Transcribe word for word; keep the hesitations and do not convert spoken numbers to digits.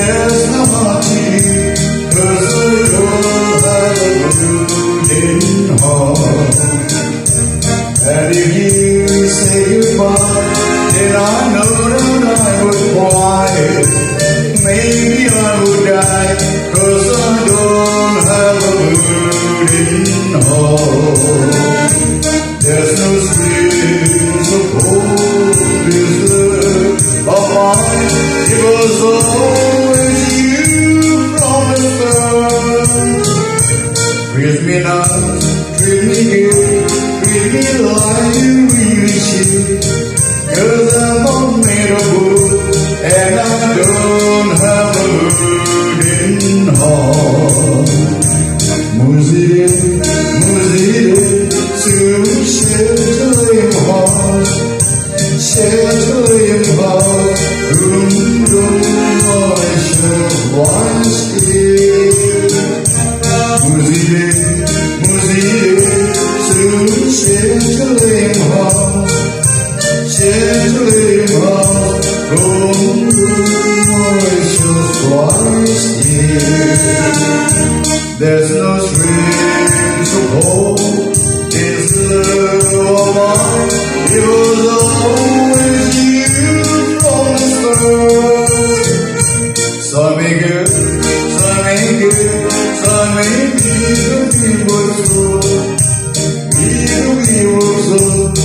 there's no heartache, 'cause the girl had a brooding heart. And if you say goodbye, then I know that I would cry. Maybe I would die, 'cause I don't have a brooding heart. There's no strings of hope, is there, of mine? It was always you from the first. Treat me nice, treat me good, treat me like you really should. 'Cause I'm not made of wood, and I don't have a brooding heart. Musire, musire, soon shelter him heart, shelter him heart, whom don't I shall once give. Musire, musire, soon shelter him heart, shelter him heart, whom don't I shall twice give. There's no strings of hope, is there, of mine? It was always you from the start. Some may good, some may good, some may be the people so, be the people so.